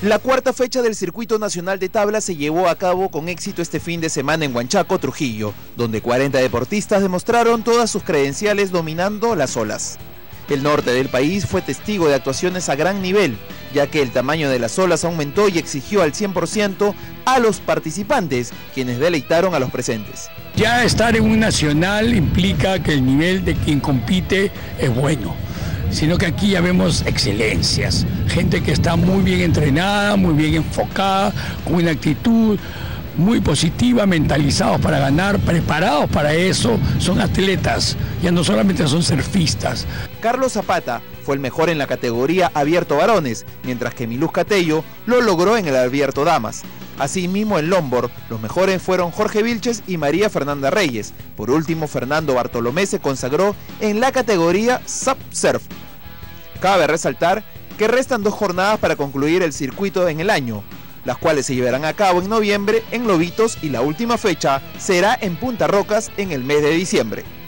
La cuarta fecha del Circuito Nacional de Tabla se llevó a cabo con éxito este fin de semana en Huanchaco, Trujillo, donde 40 deportistas demostraron todas sus credenciales dominando las olas. El norte del país fue testigo de actuaciones a gran nivel, ya que el tamaño de las olas aumentó y exigió al 100% a los participantes, quienes deleitaron a los presentes. Ya estar en un nacional implica que el nivel de quien compite es bueno, sino que aquí ya vemos excelencias, gente que está muy bien entrenada, muy bien enfocada, con una actitud muy positiva, mentalizados para ganar, preparados para eso, son atletas, ya no solamente son surfistas. Carlos Zapata fue el mejor en la categoría abierto varones, mientras que Miluz Catello lo logró en el abierto damas. Asimismo en longboard, los mejores fueron Jorge Vilches y María Fernanda Reyes. Por último, Fernando Bartolomé se consagró en la categoría SUP Surf. Cabe resaltar que restan 2 jornadas para concluir el circuito en el año, las cuales se llevarán a cabo en noviembre en Lobitos y la última fecha será en Punta Rocas en el mes de diciembre.